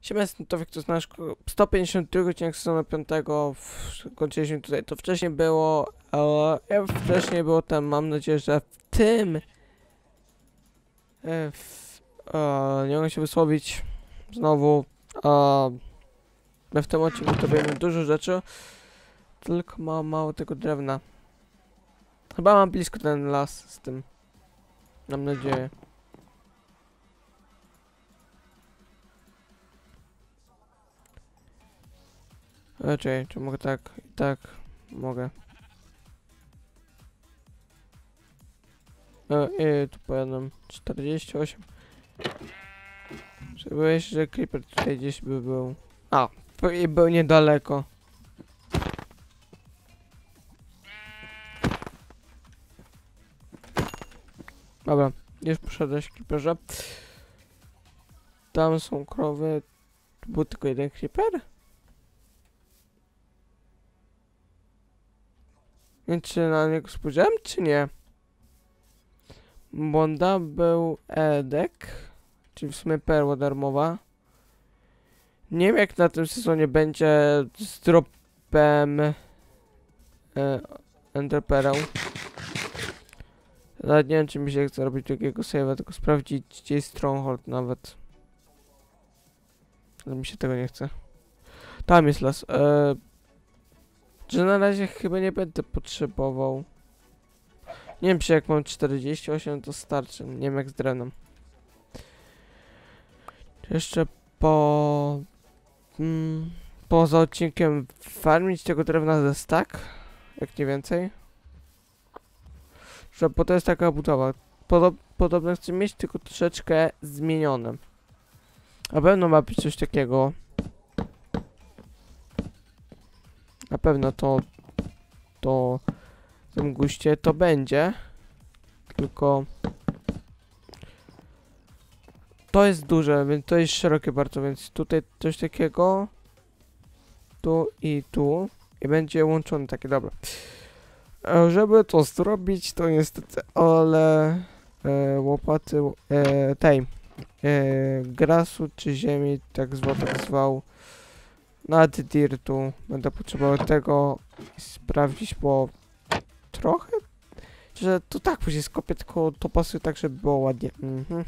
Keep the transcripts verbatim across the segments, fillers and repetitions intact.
Siema, jestem Tofik, to znasz sto pięćdziesiąty drugi odcinek sezonu piątego. Kończyliśmy tutaj, to wcześniej było, e, wcześniej było tam, mam nadzieję, że w tym, e, w, e, nie mogę się wysłowić, znowu, e, my w tym odcinku to wiemy dużo rzeczy, tylko mam mało tego drewna. Chyba mam blisko ten las z tym, mam nadzieję. Raczej, czy mogę tak i tak? Mogę. E, e, tu pojadę czterdzieści osiem. Byłeś, że creeper tutaj gdzieś by był. A, i był niedaleko. Dobra, już poszedłeś, creeperze. Tam są krowy. Tu był tylko jeden creeper? Więc czy na niego spojrzałem, czy nie? Bonda był Edek, czyli w sumie perła darmowa. Nie wiem, jak na tym sezonie będzie z dropem e, Enderpearl. Nawet nie wiem, czy mi się chce robić takiego save'a, tylko sprawdzić, gdzie jest Stronghold nawet. Ale mi się tego nie chce. Tam jest las. E, że na razie chyba nie będę potrzebował. Nie wiem, czy jak mam czterdzieści osiem, to starczy. Nie wiem, jak z drenem. Jeszcze po... Mm, poza odcinkiem farmić tego drewna ze stack, jak nie więcej. Że bo to jest taka budowa. Podob podobno chcę mieć, tylko troszeczkę zmienione. Na pewno ma być coś takiego. Na pewno to... To... W tym guście to będzie. Tylko... To jest duże, więc to jest szerokie bardzo, więc tutaj coś takiego. Tu i tu. I będzie łączone takie, dobra. E, żeby to zrobić, to niestety, ale e, łopaty e, tej e, grasu czy ziemi, tak zwał, tak zwał, nad dirtu. Będę potrzebował tego i sprawdzić, bo trochę, że to tak później skopię, tylko to pasuje tak, żeby było ładnie. Mhm.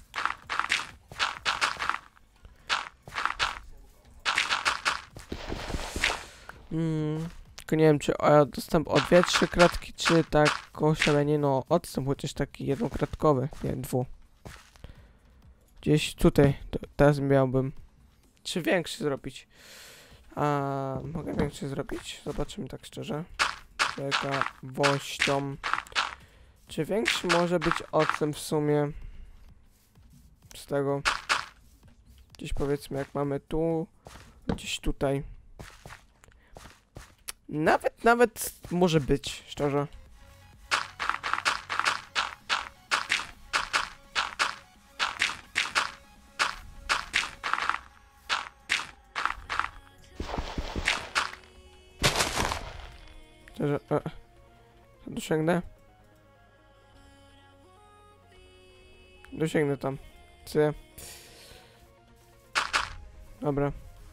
Mm, tylko nie wiem, czy o, dostęp o dwie, trzy kratki, czy tak osiemenie, no odstęp chociaż taki jednokratkowy, nie, dwu. Gdzieś tutaj, to, teraz miałbym. Czy większy zrobić? A mogę większy zrobić? Zobaczymy tak szczerze. Ciekawością. Czy większy może być odstęp w sumie z tego? Gdzieś powiedzmy, jak mamy tu, gdzieś tutaj. Nawet, nawet może być, szczerze. Szczerze, e, dosięgnę? Dosięgnę tam. Chcę. Dobra.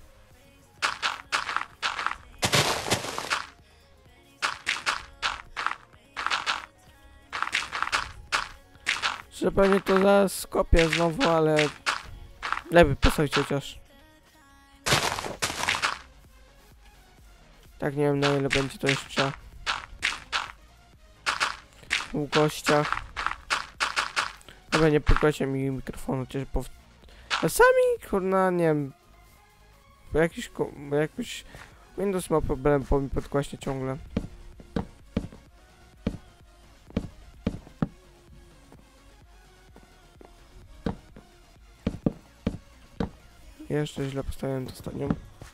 Że pewnie to zaraz skopię znowu, ale lepiej postawić chociaż. Tak, nie wiem, na ile będzie to jeszcze u gościa. Dobra, nie pukajcie mi mikrofonu, chociaż po... Czasami, kurna, nie wiem, bo jakiś, bo jakoś Windows ma problem, bo mi podgłaśnie ciągle. Jeszcze źle postawiłem ostatnią.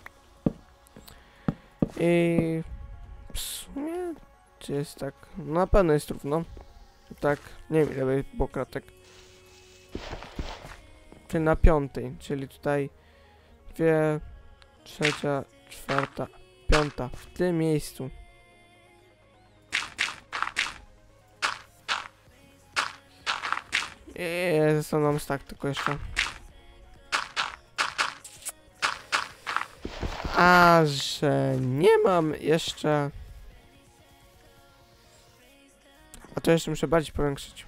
I w sumie, czy jest tak? No, na pewno jest równo. Tak, nie wiem, ile było kratek. Czyli na piątej, czyli tutaj dwie, trzecia, czwarta, piąta, w tym miejscu. I został nam stack tylko jeszcze. A że nie mam jeszcze... A to jeszcze muszę bardziej powiększyć.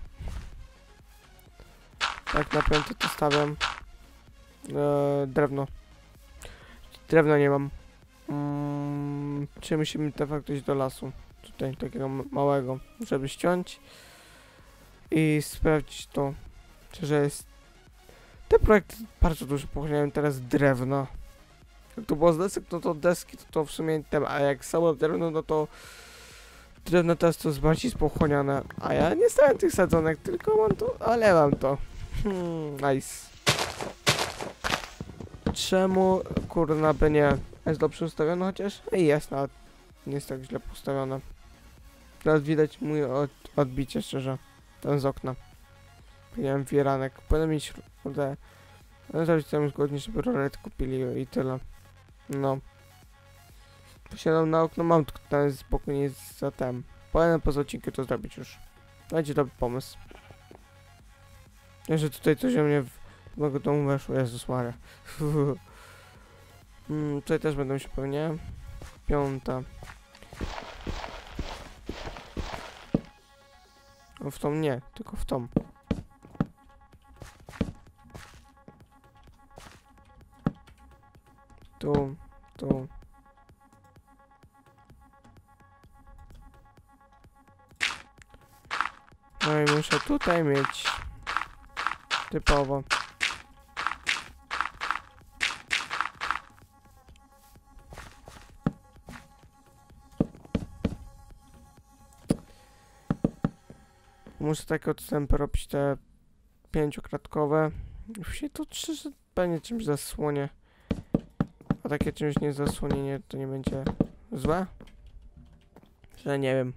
Tak na piąty to stawiam. Eee, drewno. Drewna nie mam. Mm, czy musimy de facto iść do lasu. Tutaj takiego małego, żeby ściąć. I sprawdzić to, czy że jest... Te projekty bardzo dużo pochłaniają teraz drewna. Jak to było z desek, no to deski to, to w sumie tem, a jak samo drewno, no to drewno teraz to jest bardziej spochłaniane. A ja nie stałem tych sadzonek, tylko mam to, ale mam to. Hmm, nice. Czemu kurna by nie? Jest dobrze ustawione chociaż? I jest, nawet nie jest tak źle postawione. Teraz widać mój od, odbicie szczerze. Ten z okna. Miałem fieranek. Powinien mieć kurde. No zrobić tam zgodnie, żeby rolet kupili i tyle. No. Posiadam na okno, mam ten z boku nie jest za tem. Powinienem poza odcinkiem to zrobić już. Będzie dobry pomysł. Że tutaj coś o mnie w mojego domu weszło, Jezus Maria. mm, tutaj też będą się pewnie. Piąta. O, w tą nie, tylko w tą. Tu, tu. No i muszę tutaj mieć typowo. Muszę takie odstępy robić, te pięciokratkowe. Już się to szczerze pewnie czymś zasłonie. A takie czymś nie zasłonienie to nie będzie złe? Że nie wiem.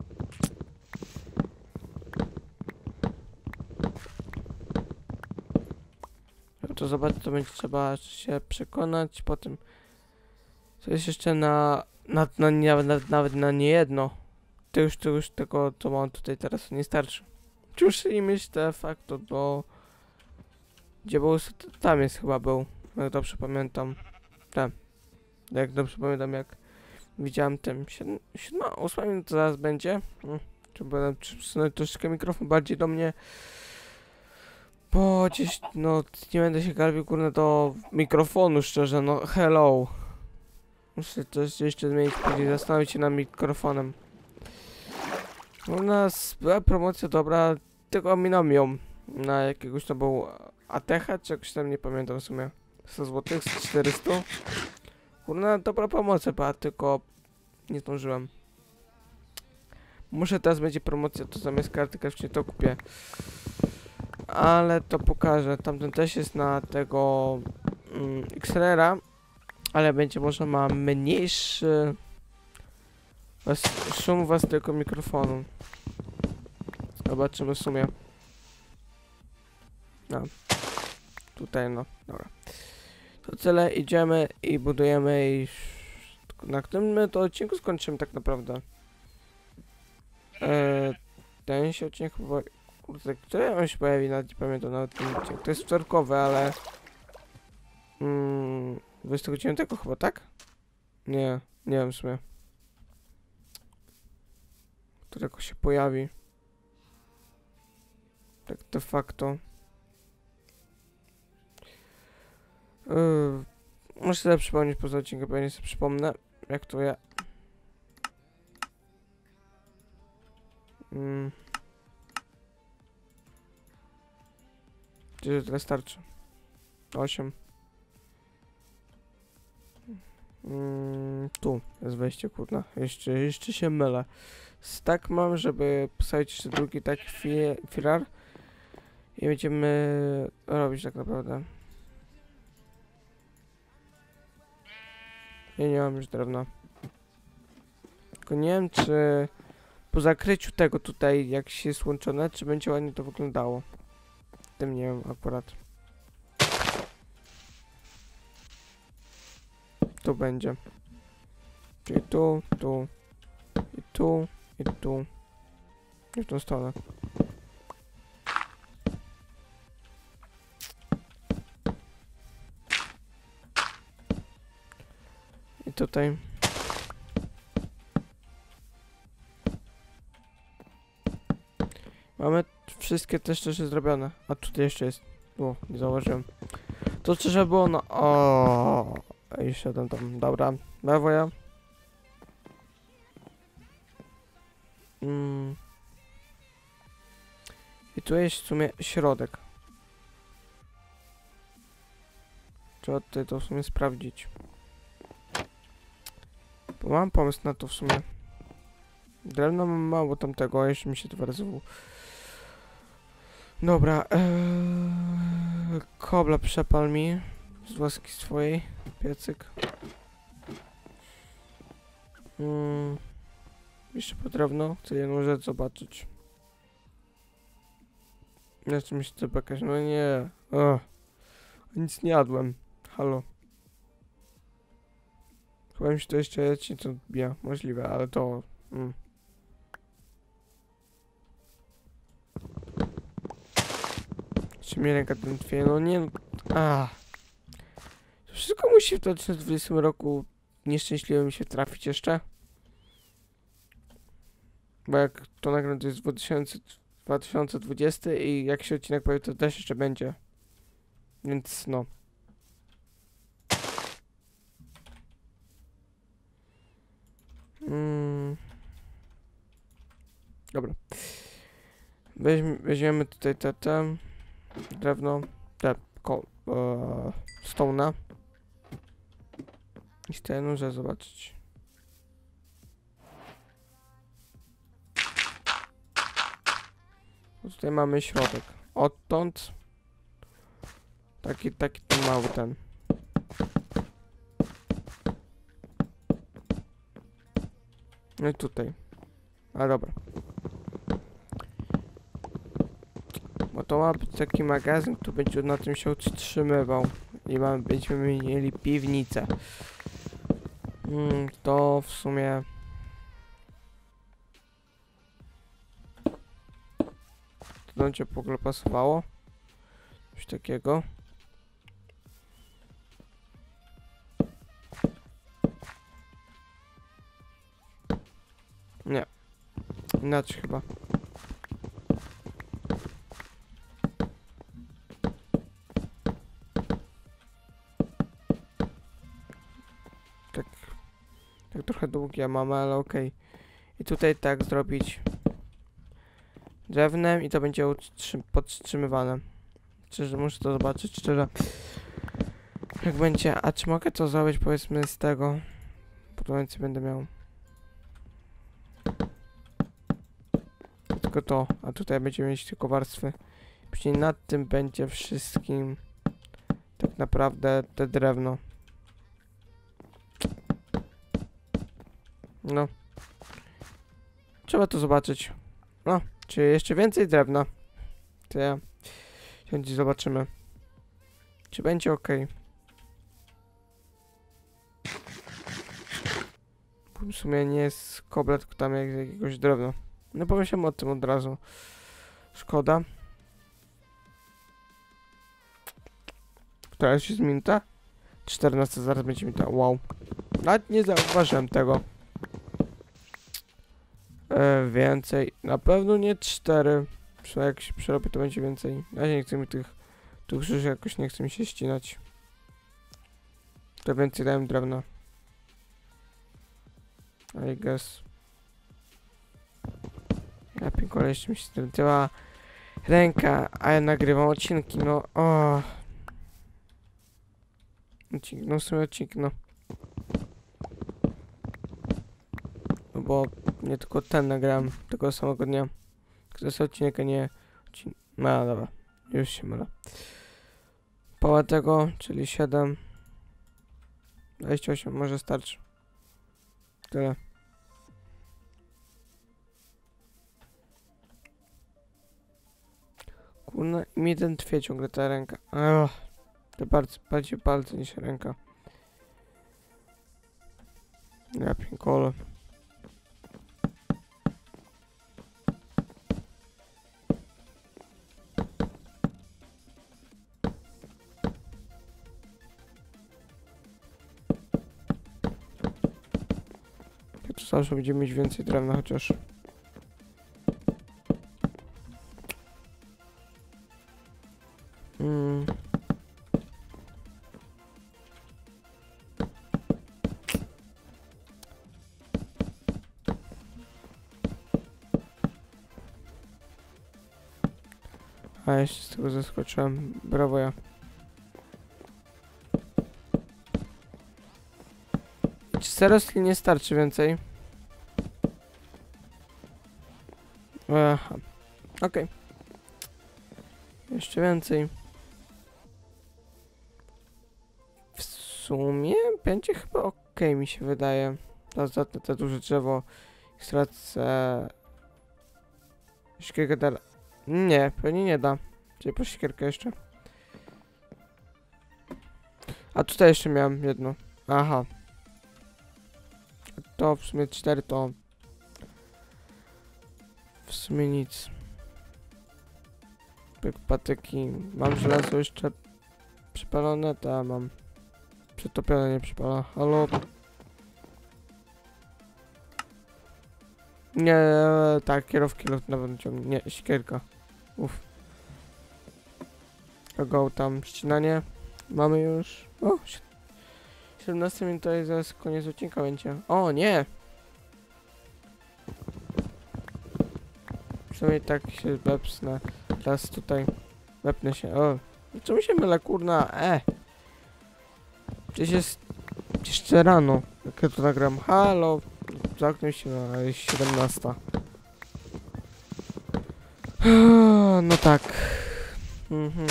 Żeby to zobaczyć, to będzie trzeba się przekonać. Potem to jest jeszcze na, na, na, na nawet, nawet na niejedno. To już, to już tego, co mam tutaj teraz, nie starczy. Już nie mieć de facto do... Gdzie był? Tam jest chyba był. Jak dobrze pamiętam. Tam. Jak dobrze pamiętam, jak widziałem tym. siódma, ósma minuta zaraz będzie. Hmm. Czy będę przesunąć troszeczkę mikrofon bardziej do mnie. Bo gdzieś, no, nie będę się garbił, kurde, do mikrofonu, szczerze, no, hello. Muszę coś jeszcze zmienić, później zastanowić się nad mikrofonem. U nas była promocja dobra, tylko minąłem ją na jakiegoś to był A T H, czy jakoś tam nie pamiętam w sumie. sto złotych, czterysta. Kurna, dobra promocja była, tylko nie zdążyłem. Muszę teraz będzie promocja, to zamiast karty graficznej to kupię. Ale to pokażę, tamten też jest na tego mm, X L R-a, ale będzie może ma mniejszy was, szum was tylko mikrofonu. Zobaczymy w sumie. No. Tutaj no, dobra. To tyle, idziemy i budujemy i na którym my to odcinku skończymy tak naprawdę. Eee, ten się odcinek chyba... Kurde, który on się pojawi, nawet nie pamiętam nawet ten odcinek. To jest wtorkowy, ale... Mm, dwudziestego dziewiątego chyba, tak? Nie, nie wiem w sumie. Którego się pojawi. Tak de facto. Yy, muszę sobie przypomnieć poza odcinkiem, pewnie sobie przypomnę, jak to ja... Mm. Gdzie tyle starczy? osiem. Mm, tu jest wejście, kurna. Jeszcze, jeszcze się mylę. Tak mam, żeby postawić jeszcze drugi taki fi filar. I będziemy robić tak naprawdę. Ja nie mam już drewna. Tylko nie wiem, czy po zakryciu tego tutaj, jak się jest łączone, czy będzie ładnie to wyglądało. Tym nie wiem akurat. Tu będzie. Czyli tu, tu, i tu, i tu. I w tą stronę. I tutaj. Mamy wszystkie te rzeczy zrobione. A tutaj jeszcze jest. O, nie zauważyłem. To trzeba było na... O, i siadam tam. Dobra. Lewo ja. Mm. I tu jest w sumie środek. Trzeba tutaj to w sumie sprawdzić. Bo mam pomysł na to w sumie. Drewno mam mało tamtego, a jeszcze mi się dwa razy w... Dobra, ee, kobla przepal mi z łaski swojej, piecyk. Mm, jeszcze po drewno, chcę jedną rzecz zobaczyć. Jeszcze mi się to jakaś, no nie, o, nic nie jadłem, halo. Chyba mi się to jeszcze leci, co odbija, możliwe, ale to... Mm. Czy mnie ręka ten twie, no nie, a. To wszystko musi w dwa tysiące dwudziestym roku nieszczęśliwie mi się trafić jeszcze. Bo jak to nagram, to jest dwa tysiące dwudziesty i jak się odcinek pojawi, to też jeszcze będzie. Więc no. Mm. Dobra. Weźmy, weźmiemy tutaj te, te drewno, te ko, e, stone'a. I chcę jedną rzecz zobaczyć. Bo tutaj mamy środek. Odtąd taki, taki ten mały ten. No i tutaj. A dobra. Bo to ma być taki magazyn, który będzie na tym się utrzymywał. I mamy, będziemy mieli piwnicę. Hmm, to w sumie... To będzie w ogóle pasowało. Coś takiego. Nie. Inaczej chyba. Tak. Tak trochę długie mamy, ale okej. Okay. I tutaj tak zrobić drewnem i to będzie podtrzymywane. Szczerze, muszę to zobaczyć, szczerze. Jak będzie, a czy mogę to zrobić powiedzmy z tego? Bo to więcej będę miał. Tylko to, a tutaj będziemy mieć tylko warstwy. Później nad tym będzie wszystkim tak naprawdę te drewno. No. Trzeba to zobaczyć. No, czy jeszcze więcej drewna. To ja chętnie zobaczymy. Czy będzie ok. W sumie nie jest koblet, tylko tam jak jakiegoś drewna. No pomyślałem o tym od razu. Szkoda. Która już jest minuta? czternasta zaraz będzie minuta. Wow. Nawet nie zauważyłem tego. E, więcej. Na pewno nie cztery. Jak się przerobię, to będzie więcej. Ja nie chcę mi tych... Tu krzyży jakoś nie chce mi się ścinać. To więcej dałem drewna. I guess. Ja pięknie jeszcze mi się zdradziła ręka, a ja nagrywam odcinki, no o. Odcinek, no w sumie odcinek, no. No bo nie tylko ten nagrałem, tego samego dnia. To jest odcinek, a nie odcinek. No dobra, już się mylę. Poła tego, czyli siedem. dwadzieścia osiem, może starczy. Tyle. Kurna, mi ten twie ciągle ta ręka. Ach, to bardzo, bardziej palce niż ręka. Ja piękole. zawsze będziemy mieć więcej drewna chociaż. Mm. A ja się z tego zaskoczyłem. Brawo ja. Czy seriously nie starczy więcej? Aha. Okej. Okay. Jeszcze więcej. W sumie będzie chyba ok, mi się wydaje. Za te, te duże drzewo. Stracę... Siekierkę dalej. Nie, pewnie nie da. Czyli po siekierkę jeszcze. A tutaj jeszcze miałem jedno. Aha. To w sumie cztery to... W sumie nic. Pyk, patyki. Mam żelazo jeszcze przypalone, to mam. Przetopione, nie przypala. Halo? Nie, tak, kierowki lot na pewno ciągnie. Nie, siekierka. Uff. Go tam, ścinanie. Mamy już. O, siedemnaście minut to jest zaraz koniec odcinka będzie. O, nie! Przynajmniej tak się wepsnę. Teraz tutaj. Wepnę się. O. Czemu się mylę, kurna? E! Przecież jest jeszcze rano. Jak ja to nagram. Halo! Zamknął się na siedemnasta. No tak. Mhm.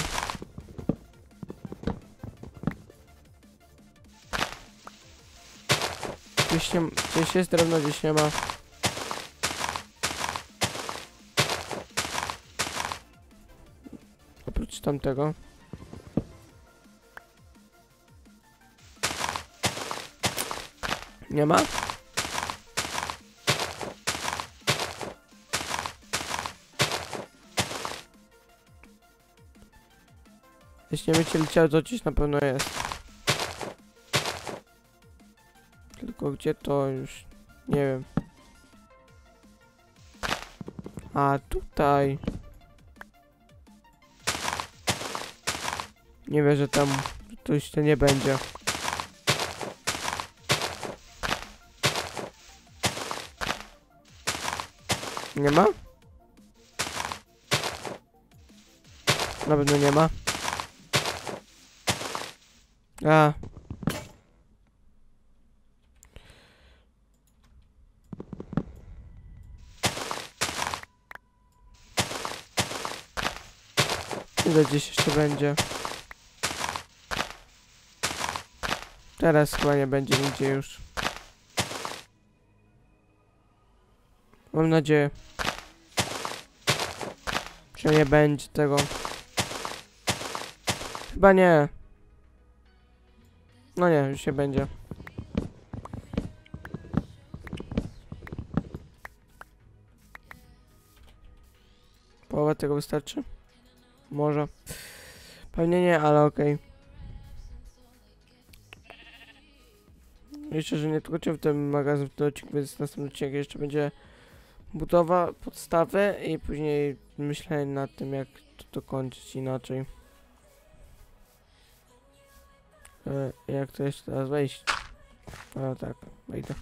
Gdzieś, nie, gdzieś jest drewno, gdzieś nie ma. Oprócz tamtego. Nie ma? Jeśli nie wiecie, leciało, to gdzieś na pewno jest. Tylko gdzie to już nie wiem. A tutaj. Nie wiem, że tam to jeszcze nie będzie. Nie ma? Na pewno nie ma. A. Ile gdzieś jeszcze będzie? Teraz chyba nie będzie nigdzie już. Mam nadzieję. Że nie będzie tego. Chyba nie. No nie, już się będzie. Połowa tego wystarczy? Może. Pewnie nie, ale okej. Okay. Jeszcze, że nie tylko w tym magazyn, w tym odcinku, więc następny odcinek jeszcze będzie budowa podstawy i później myślenie nad tym, jak to dokończyć inaczej. E, jak to jeszcze teraz wejść? A tak, wejdę.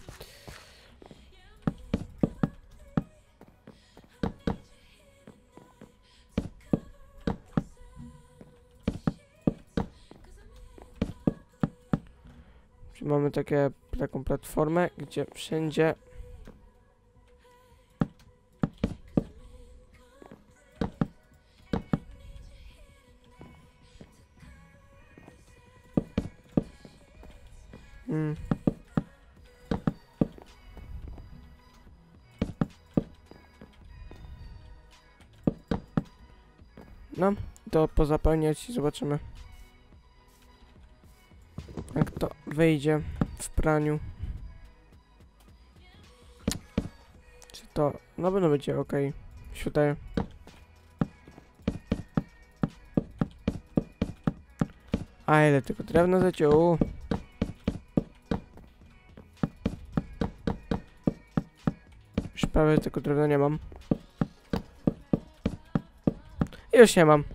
Mamy takie, taką platformę, gdzie wszędzie hmm. No, to pozapełniać i zobaczymy, jak to wyjdzie w praniu. Czy to na pewno będzie ok? Się wydaje. A ile tylko drewna zaciął. prawie tylko drewna nie mam. Już nie mam.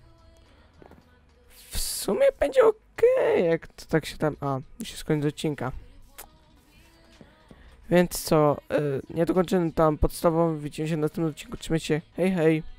W sumie będzie okej, jak to tak się tam... A, musi skończyć odcinka. Więc co, yy, nie dokończymy tam podstawą, widzimy się na następnym odcinku, trzymajcie się, hej hej!